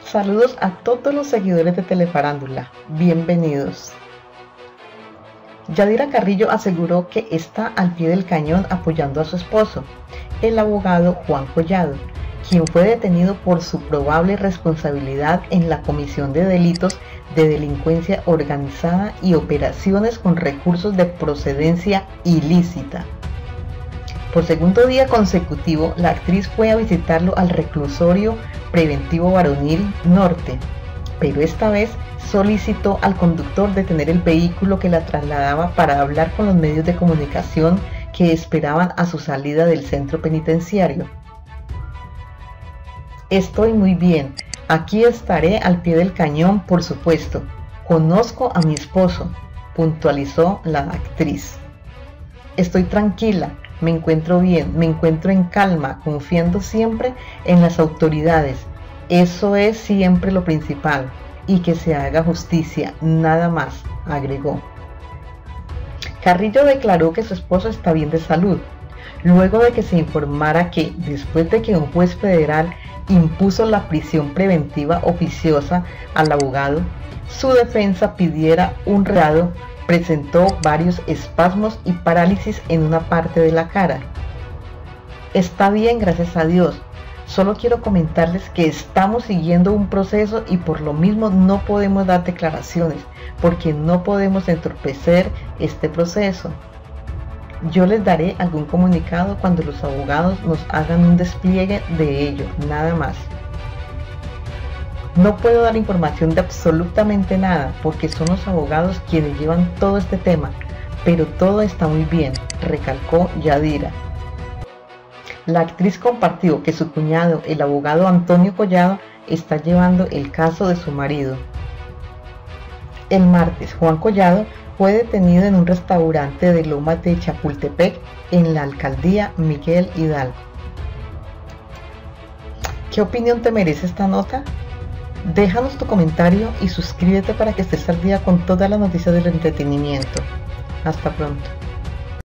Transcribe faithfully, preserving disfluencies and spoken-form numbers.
Saludos a todos los seguidores de Telefarándula, bienvenidos. Yadira Carrillo aseguró que está al pie del cañón apoyando a su esposo, el abogado Juan Collado, quien fue detenido por su probable responsabilidad en la comisión de delitos de delincuencia organizada y operaciones con recursos de procedencia ilícita. Por segundo día consecutivo, la actriz fue a visitarlo al reclusorio preventivo varonil Norte, pero esta vez solicitó al conductor detener el vehículo que la trasladaba para hablar con los medios de comunicación que esperaban a su salida del centro penitenciario. Estoy muy bien, aquí estaré al pie del cañón, por supuesto. Conozco a mi esposo, puntualizó la actriz. Estoy tranquila, me encuentro bien, me encuentro en calma, confiando siempre en las autoridades. Eso es siempre lo principal, y que se haga justicia, nada más, agregó. Carrillo declaró que su esposo está bien de salud, luego de que se informara que, después de que un juez federal impuso la prisión preventiva oficiosa al abogado, su defensa pidiera un reado, presentó varios espasmos y parálisis en una parte de la cara. Está bien, gracias a Dios. Solo quiero comentarles que estamos siguiendo un proceso y por lo mismo no podemos dar declaraciones, porque no podemos entorpecer este proceso. Yo les daré algún comunicado cuando los abogados nos hagan un despliegue de ello, nada más. No puedo dar información de absolutamente nada, porque son los abogados quienes llevan todo este tema, pero todo está muy bien, recalcó Yadira. La actriz compartió que su cuñado, el abogado Antonio Collado, está llevando el caso de su marido. El martes, Juan Collado fue detenido en un restaurante de Lomas de Chapultepec, en la alcaldía Miguel Hidalgo. ¿Qué opinión te merece esta nota? Déjanos tu comentario y suscríbete para que estés al día con todas las noticias del entretenimiento. Hasta pronto.